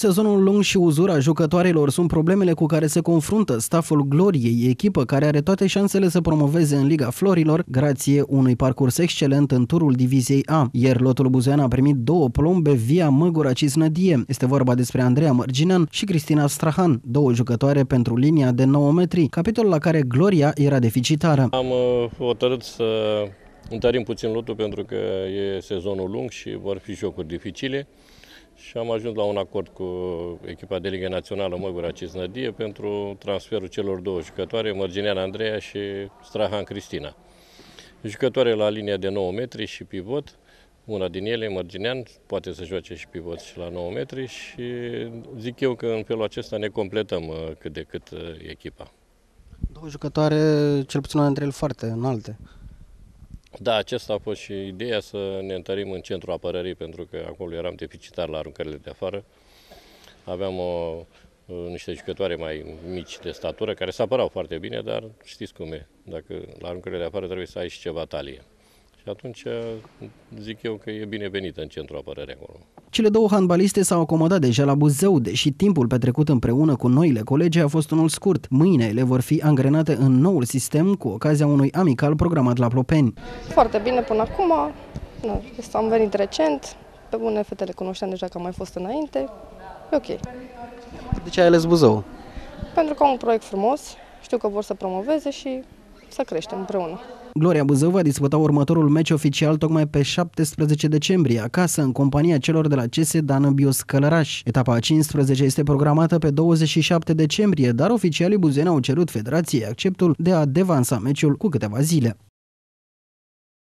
Sezonul lung și uzura jucătoarelor sunt problemele cu care se confruntă staful Gloriei, echipă care are toate șansele să promoveze în Liga Florilor, grație unui parcurs excelent în turul Diviziei A. Ieri lotul buzoian a primit 2 plombe via Măgura Cisnădie. Este vorba despre Andreea Mărginean și Cristina Strahan, 2 jucătoare pentru linia de 9 metri, capitol la care Gloria era deficitară. Am hotărât să întărim puțin lotul pentru că e sezonul lung și vor fi jocuri dificile. Și am ajuns la un acord cu echipa de Liga Națională Măgura Cisnădie pentru transferul celor 2 jucătoare, Mărginean Andreea și Strahan Cristina. Jucătoare la linia de 9 metri și pivot, una din ele, Mărginean, poate să joace și pivot și la 9 metri și zic eu că în felul acesta ne completăm cât de cât echipa. 2 jucătoare, cel puțin una dintre ele foarte înalte. Da, acesta a fost și ideea, să ne întărim în centrul apărării, pentru că acolo eram deficitar la aruncările de afară. Aveam niște jucătoare mai mici de statură, care se apărau foarte bine, dar știți cum e, dacă la aruncările de afară trebuie să ai și ceva talie. Și atunci zic eu că e binevenit în centrul apărării acolo. Cele 2 handbaliste s-au acomodat deja la Buzău, deși timpul petrecut împreună cu noile colegi a fost unul scurt. Mâine ele vor fi angrenate în noul sistem cu ocazia unui amical programat la Plopeni. Foarte bine până acum. Am venit recent. Pe bune, fetele cunoșteam deja că am mai fost înainte. E ok. De ce ai ales Buzău? Pentru că am un proiect frumos, știu că vor să promoveze și să creștem împreună. Gloria Buzău va disputa următorul meci oficial tocmai pe 17 decembrie, acasă, în compania celor de la CS Danăbios Călăraș. Etapa a 15 este programată pe 27 decembrie, dar oficialii buzeni au cerut federației acceptul de a devansa meciul cu câteva zile.